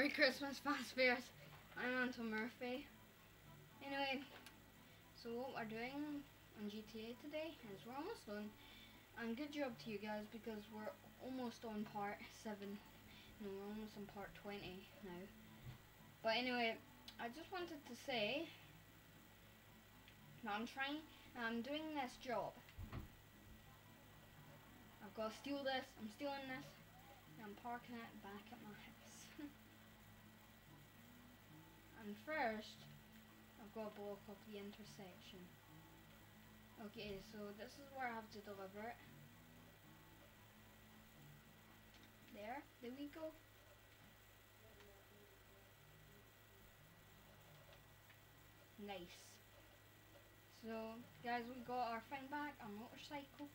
Merry Christmas, Fast Bears. I'm Anton Murphy. Anyway, so what we're doing on GTA today is we're almost done. And good job to you guys because we're almost on part 7. No, we're almost on part 20 now. But anyway, I just wanted to say that I'm doing this job. I've got to steal this, I'm stealing this, and I'm parking it back at my house. And first, I've got to block up the intersection. Okay, so this is where I have to deliver it. There we go. Nice. So, guys, we got our thing back, our motorcycle.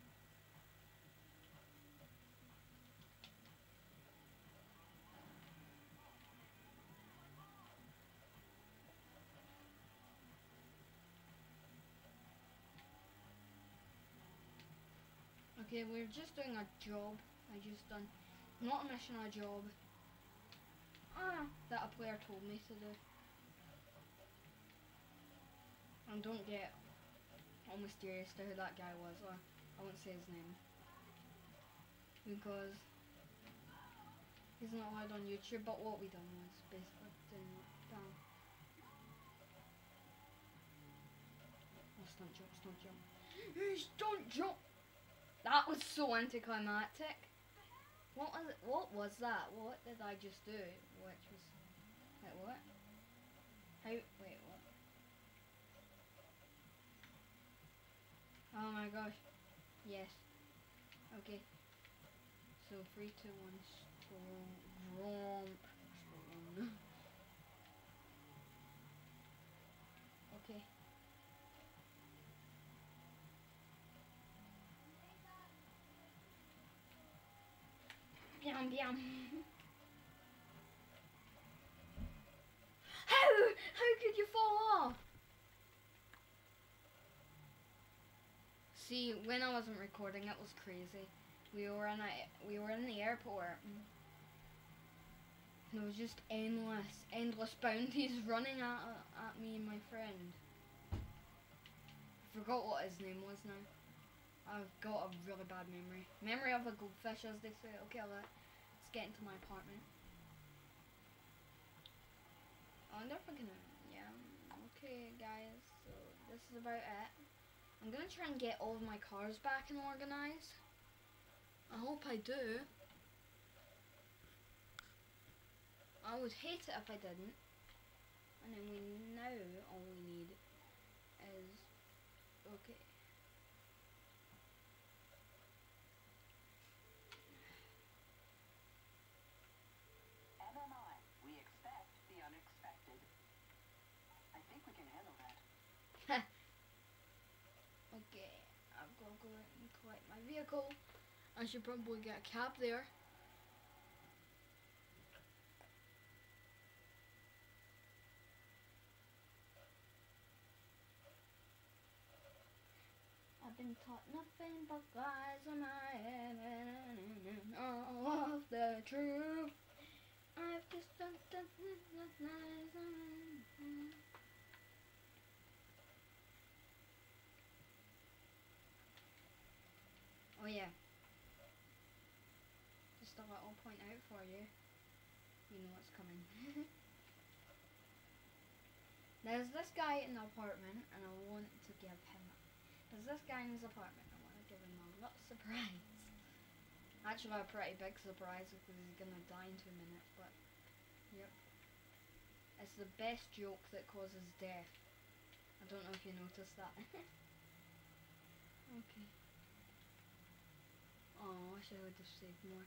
Okay, we're just doing a job. I just done, not a mission, a job. That a player told me to do. And don't get all mysterious to who that guy was. I won't say his name. Because he's not allowed on YouTube, but what we done was basically doing down. Oh, stunt jump. Stunt jump! That was so anticlimactic. What was that? What did I just do? Which was, like, what? Wait, what? Oh my gosh. Yes. Okay. So 3, 2, 1, romp. Okay. Bam bam. How could you fall off? See, when I wasn't recording, it was crazy. We were in the airport. And there was just endless bounties running at me and my friend. I forgot what his name was now. I've got a really bad memory. Memory of a goldfish, as they say. Okay, let's get into my apartment. I wonder if I can, yeah. Okay, guys, so this is about it. I'm gonna try and get all of my cars back and organized. I hope I do. I would hate it if I didn't. And then now all we need is, okay. MMI, we expect the unexpected. I think we can handle that. Okay, I've got to go and collect my vehicle. I should probably get a cab there. I've been taught nothing but lies on my head and all of the truth. I've just done lies on my head. Oh yeah. Just a little point out for you. You know what's coming. There's this guy in the apartment and I want to give him There's this guy in his apartment. I want to give him a little surprise. Actually, a pretty big surprise because he's gonna die in 2 minutes. But yep, it's the best joke that causes death. I don't know if you noticed that. Okay. Oh, I wish I would have saved more.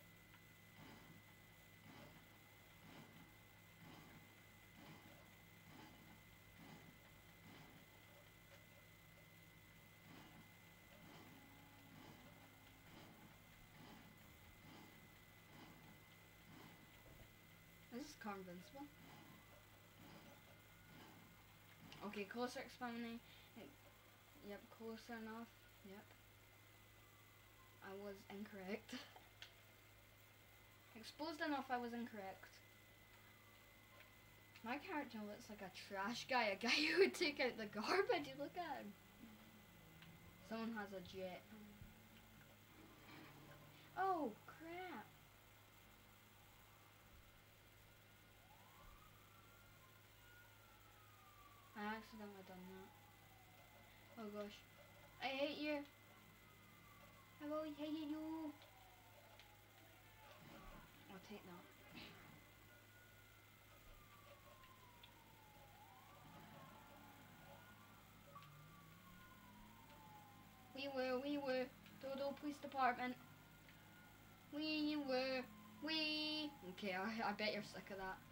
Is this car invincible? Okay, closer expanding. Yep, closer enough. Yep. I was incorrect. Exposed enough, I was incorrect. My character looks like a trash guy, a guy who would take out the garbage. Look at him. Someone has a jet. Oh, crap. I accidentally done that. Oh gosh. I hate you. I've always hated you. I'll take that. We were Dodo Police Department. We were. Okay, I bet you're sick of that.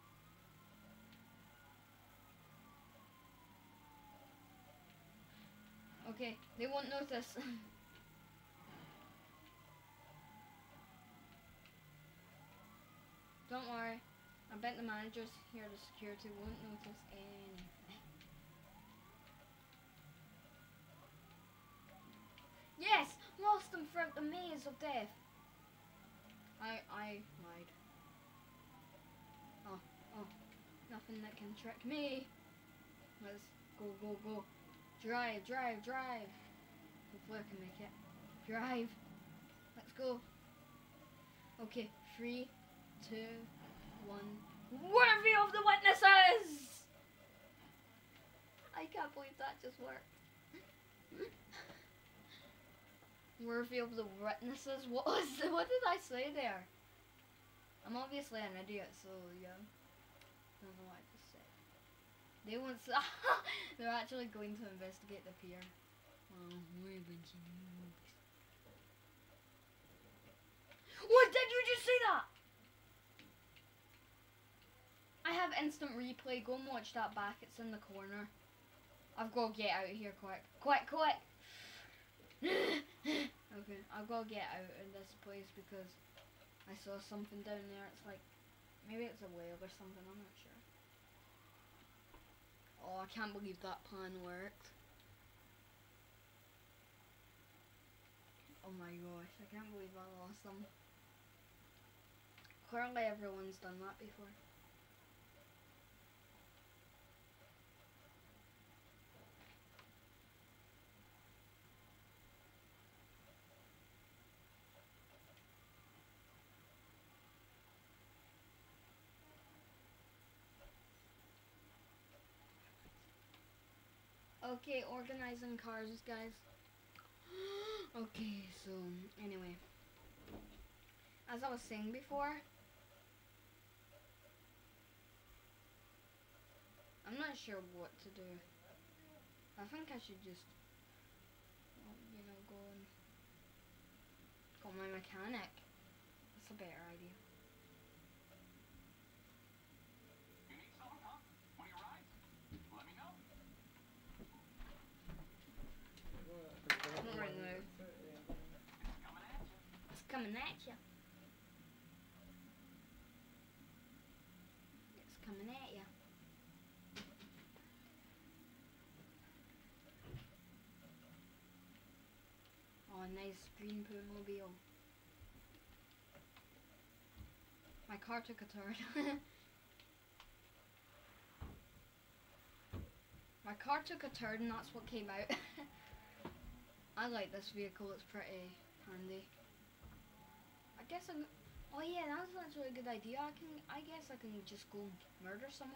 Okay, they won't notice. Don't worry. I bet the managers here, the security, won't notice anything. Yes! Lost them from the maze of death. I lied. Oh. Nothing that can trick me. Let's go. Drive. Hopefully I can make it. Drive. Let's go. Okay, 3, 2, 1. Worthy of the witnesses! I can't believe that just worked. Worthy of the witnesses? What did I say there? I'm obviously an idiot, so yeah. I don't know what I just said. They won't say. They're actually going to investigate the pier. Oh, we're a bunch of noobs. What? Did you just see that? I have instant replay. Go and watch that back. It's in the corner. I've got to get out of here quick. Quick! Okay, I've got to get out of this place because I saw something down there. It's like, maybe it's a whale or something. I'm not sure. Oh, I can't believe that plan worked. Oh my gosh, I can't believe I lost them. Clearly everyone's done that before. Okay, organizing cars, guys. Okay, so anyway, as I was saying before, I'm not sure what to do. I think I should just, you know, go and call my mechanic. That's a better idea. You need someone, huh? When you arrive, let me know. Not right now. It's coming at you. It's coming at you. Oh, nice green Poohmobile. My car took a turn. My car took a turn and that's what came out. I like this vehicle, it's pretty handy. I guess I'm... Oh yeah, that's actually a good idea. I guess I can just go murder someone.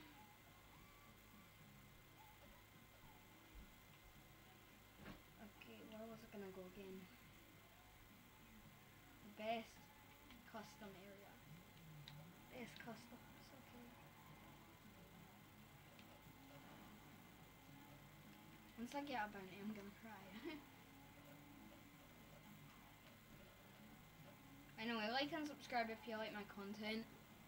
Okay, where was I gonna go again? The best custom area. Best customs, okay. Once I get a bounty, I'm gonna cry. Anyway, like and subscribe if you like my content.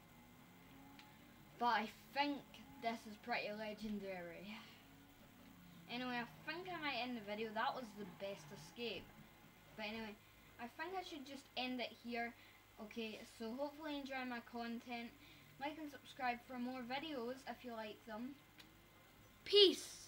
But I think this is pretty legendary. Anyway, I think I might end the video. That was the best escape. But anyway, I think I should just end it here. Okay, so hopefully you enjoy my content. Like and subscribe for more videos if you like them. Peace!